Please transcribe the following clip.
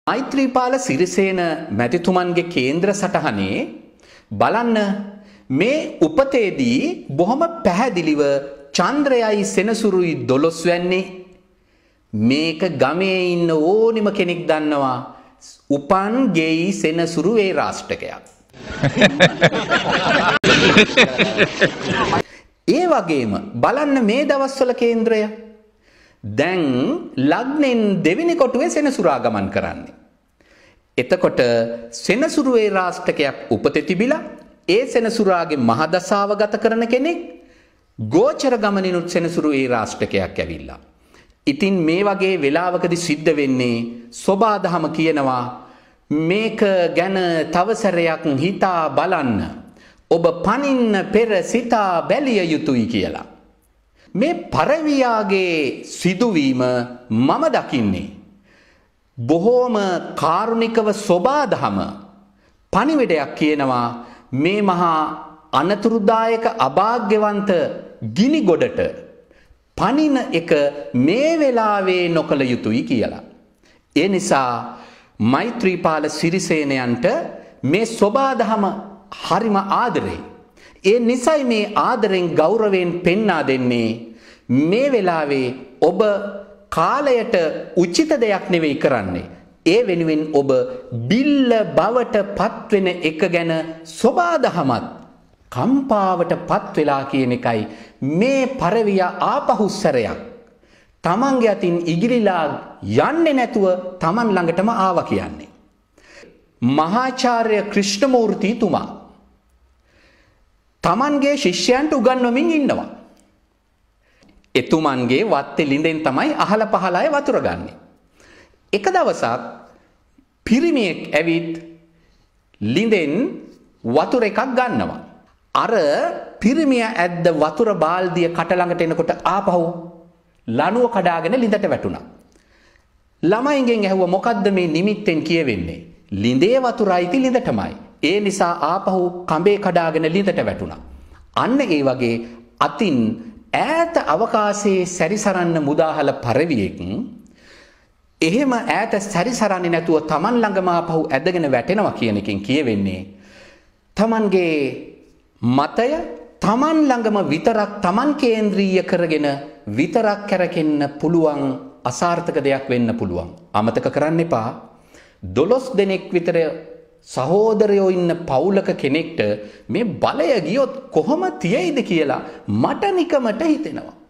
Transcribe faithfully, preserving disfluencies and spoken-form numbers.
මෛත්‍රීපාල සිරිසේන මැතිතුමන්ගේ කේන්ද්‍ර සටහනේ බලන්න මේ උපතේදී බොහොම පැහැදිලිව චන්ද්‍රයයි සෙනසුරුයි දොළොස් වෙන්නේ මේක ගමේ ඉන්න ඕනිම කෙනෙක් දන්නවා උපන් ගෙයි සෙනසුරු වේ රාෂ්ටකයක්. ඒ වගේම බලන්න මේ දවස්වල කේන්ද්‍රය දැන් ලග්නෙන් දෙවෙනි කොටුවේ සෙනසුරා ගමන් කරන්නේ. එතකොට සෙනසුරුවේ රාෂ්ටකයක් උපතේ තිබිලා ඒ සෙනසුරාගේ මහදසාව ගත කරන කෙනෙක් ගෝචර ගමනිනුත් සෙනසුරුවේ රාෂ්ටකයක් ඇවිල්ලා. ඉතින් මේ වගේ වෙලාවකදී සිද්ධ වෙන්නේ සෝබාදහම කියනවා මේක ගැන තව සැරයක් හිතා බලන්න. ඔබ පනින්න පෙර සිතා බැලිය යුතුයි කියලා. මේ පරවියාගේ සිදුවීම මම දකින්නේ බොහෝම කාරුණිකව සෝබාදහම පණිවිඩයක් කියනවා මේ මහා අනතුරුදායක අභාග්‍යවන්ත ගිනි ගොඩට පනින එක මේ වෙලාවේ නොකළ යුතුයි කියලා. ඒ නිසා මෛත්‍රීපාල සිරිසේනයන්ට මේ සෝබාදහම හරිම ආදරේ. ඒ නිසයි මේ ආදරෙන් ගෞරවයෙන් පෙන්වා දෙන්නේ මේ වෙලාවේ ඔබ කාලයට උචිත දෙයක් නෙවෙයි කරන්නේ. ඒ වෙනුවෙන් ඔබ බිල්ල බවට පත්වෙන එක ගැන සෝබාදහමත් කම්පාවට පත් වෙලා කියන එකයි මේ පරවිය ආපහුස්සරයක්. තමන්ගේ අතින් ඉගිලිලා යන්නේ නැතුව තමන් ළඟටම ආවා කියන්නේ. මහාචාර්ය ක්‍රිෂ්ණමූර්තිතුමා තමන්ගේ ශිෂ්‍යයන්ට උගන්වමින් ඉන්නවා. එතුමන්ගේ වත්තේ ලිඳෙන් තමයි අහල පහල අය වතුර ගන්නේ. එක දවසක් පිරිමියෙක් ඇවිත් ලිඳෙන් වතුර එකක් ගන්නවා. අර පිරිමිය ඇද්ද වතුර බාල්දිය කට ළඟට එනකොට ආපහු ලණුව කඩාගෙන ලිඳට වැටුණා. ළමයින්ගෙන් ඇහුවා මොකද්ද මේ නිමිත්තෙන් කියවෙන්නේ? ලිඳේ වතුරයි ලිඳටමයි. ඒ නිසා ආපහු කඹේ කඩාගෙන ලිඳට වැටුණා. අන්න ඒ වගේ අතින් ඈත අවකාශයේ සැරිසරන්න මුදාහල පරවියෙක් එහෙම ඈත සැරිසරන්නේ නැතුව Taman ළඟම ආපහු ඇදගෙන වැටෙනවා කියන එකෙන් කියවෙන්නේ Tamanගේ මතය Taman ළඟම විතරක් Taman කේන්ද්‍රීය කරගෙන විතරක් කරකෙන්න පුළුවන් අසාර්ථක දෙයක් වෙන්න පුළුවන්. අමතක කරන්න එපා. දොළොස් දෙනෙක් විතර සහෝදරයෝ ඉන්න පවුලක කෙනෙක්ට මේ බලය ගියොත් කොහොම තියෙයිද කියලා මට නිකමට හිතෙනවා.